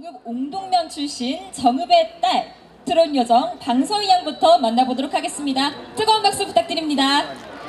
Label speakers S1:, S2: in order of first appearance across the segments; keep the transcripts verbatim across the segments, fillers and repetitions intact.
S1: 정읍 옹동면 출신 정읍의 딸 트롯 요정 방서희 양부터 만나보도록 하겠습니다. 뜨거운 박수 부탁드립니다.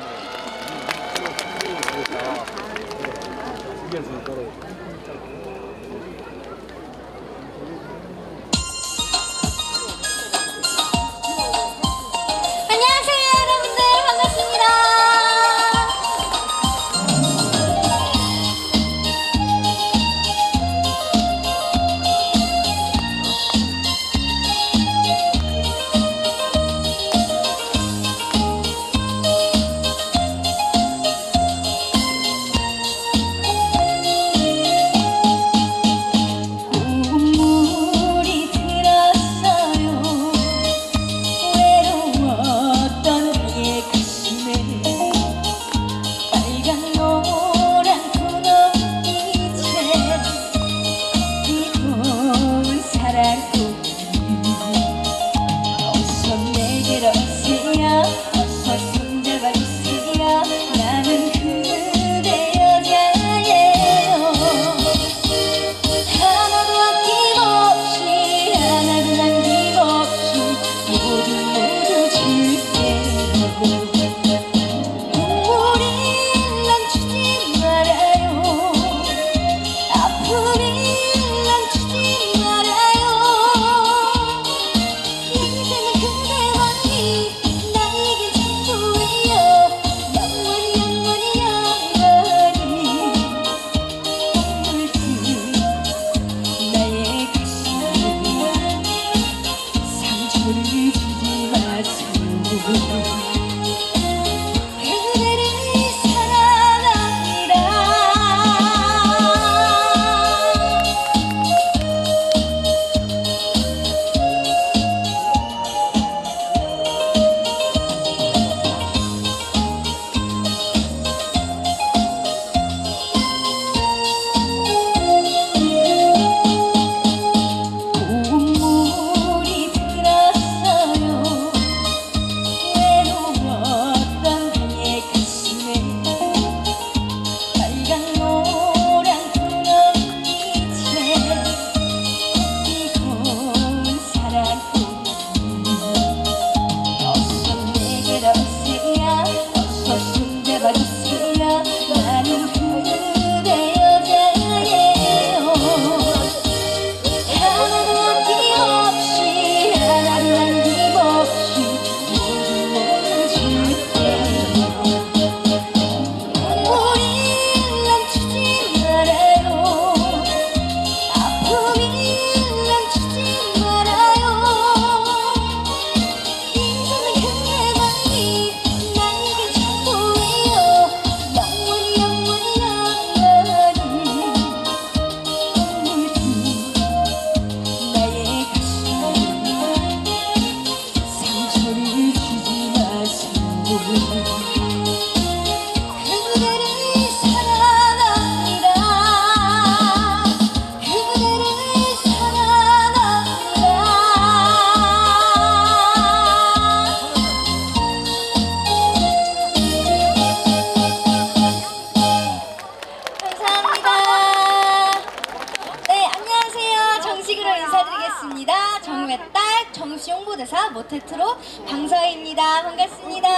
S1: 정읍의 딸, 정읍시 홍보대사 모태트롯 방서희입니다. 반갑습니다.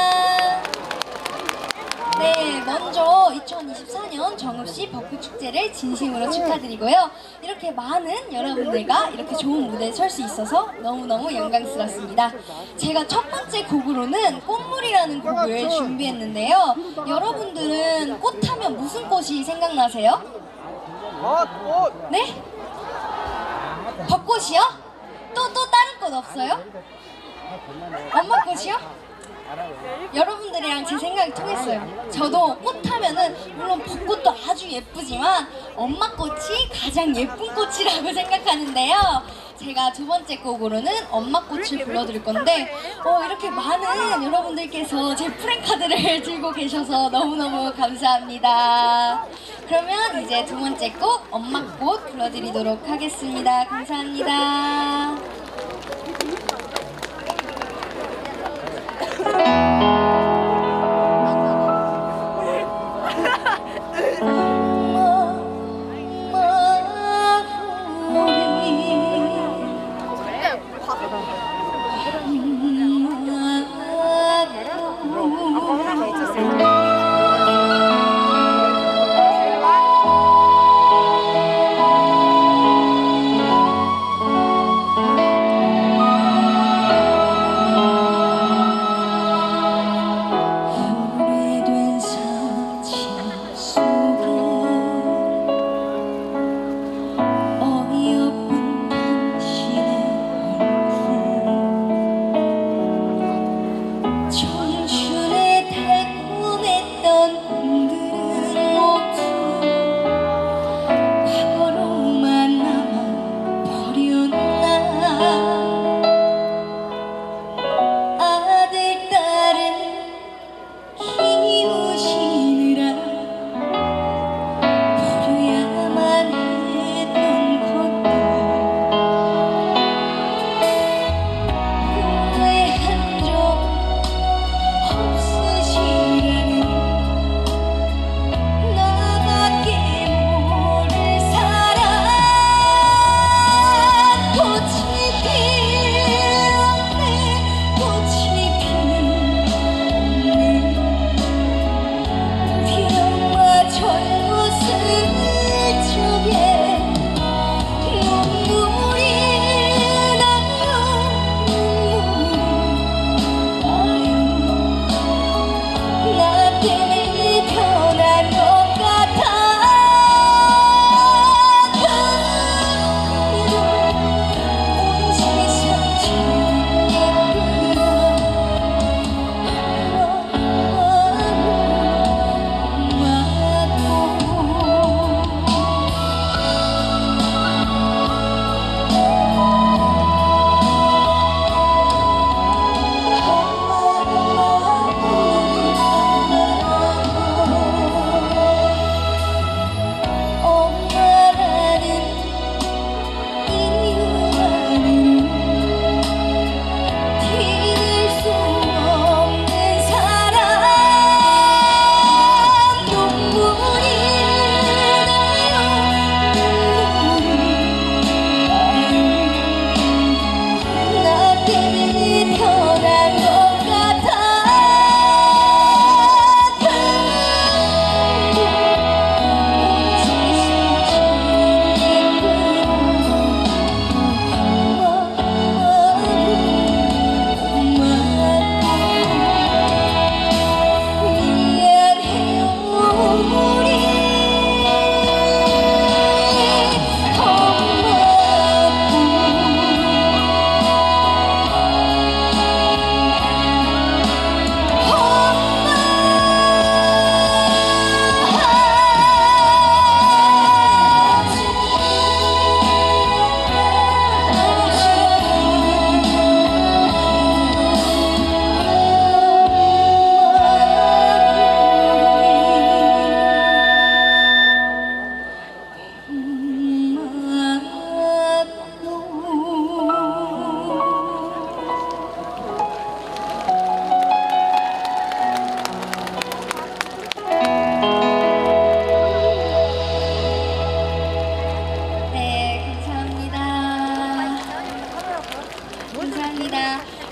S1: 네, 먼저 이천이십사 년 정읍시 벚꽃축제를 진심으로 축하드리고요. 이렇게 많은 여러분들과 이렇게 좋은 무대에 설 수 있어서 너무너무 영광스럽습니다. 제가 첫 번째 곡으로는 꽃물이라는 곡을 준비했는데요. 여러분들은 꽃하면 무슨 꽃이 생각나세요?
S2: 벚꽃!
S1: 네? 벚꽃이요? 또, 또 다른 꽃 없어요? 엄마 꽃이요? 여러분들이랑 제 생각이 통했어요. 저도 꽃하면은 물론 벚꽃도 아주 예쁘지만 엄마 꽃이 가장 예쁜 꽃이라고 생각하는데요. 제가 두 번째 곡으로는 엄마 꽃을 불러드릴 건데 어, 이렇게 많은 여러분들께서 제 프랭카드를 들고 계셔서 너무너무 감사합니다. 그러면 이제 두 번째 곡 엄마 꽃 불러드리도록 하겠습니다. 감사합니다. 엄마, 엄마, 우리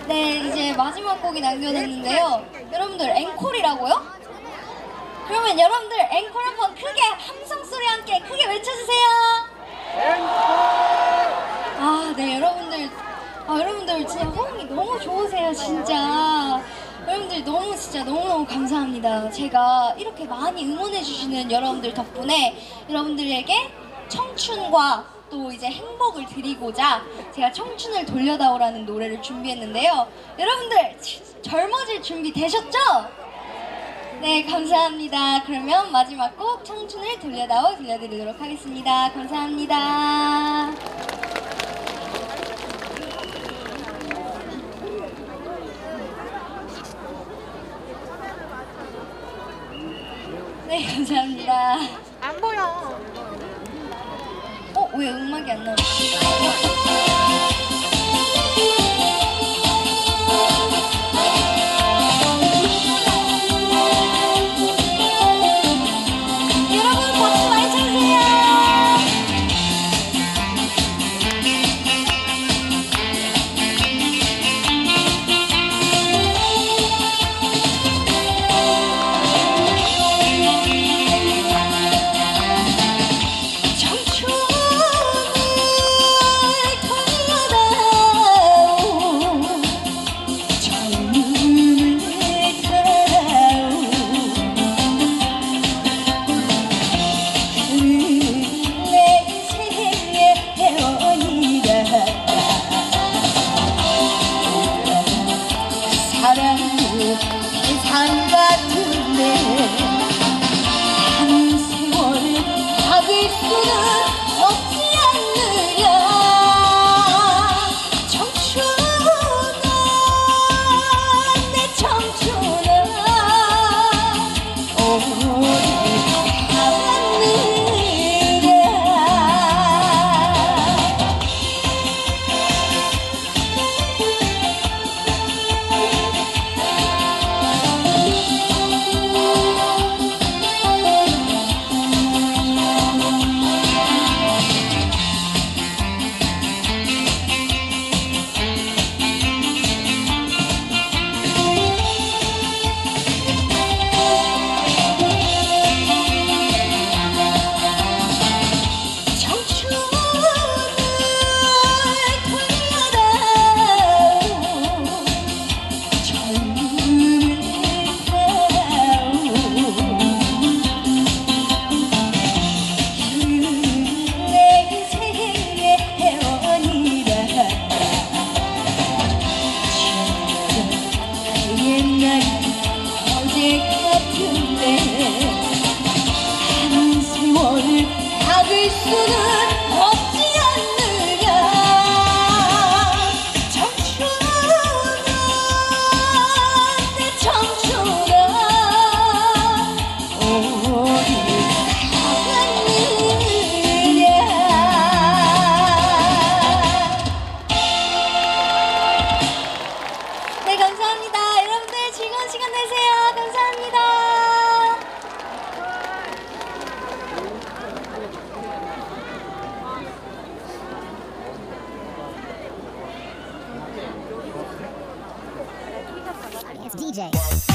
S1: 네, 이제 마지막 곡이 남겨뒀는데요. 여러분들 앵콜이라고요? 그러면 여러분들 앵콜 한번 크게 함성 소리 함께 크게 외쳐주세요. 아, 네, 여러분들, 아, 여러분들 진짜 호응이 너무 좋으세요, 진짜. 여러분들 너무 진짜 너무너무 감사합니다. 제가 이렇게 많이 응원해주시는 여러분들 덕분에 여러분들에게 청춘과 또 이제 행복을 드리고자 제가 청춘을 돌려다오라는 노래를 준비했는데요. 여러분들 젊어질 준비 되셨죠? 네, 감사합니다. 그러면 마지막 곡 청춘을 돌려다오 들려드리도록 하겠습니다. 감사합니다. 네, 감사합니다.
S3: 안 보여.
S1: 어? 왜 음악이 안 나오지? 여러분 박수 많이 쳐주세요. 산 같은데 한 세월 막을 수는 없지 않느냐. 청춘아 내 청춘아 오래 가느냐. 어제 같은데 한 세월을 막을 수는 없지 않느냐. 청춘아 내 청춘아 어디 가느냐. 네, 감사합니다. 여러분들 즐거운 시간 되세요. 감사합니다.
S4: It's D J.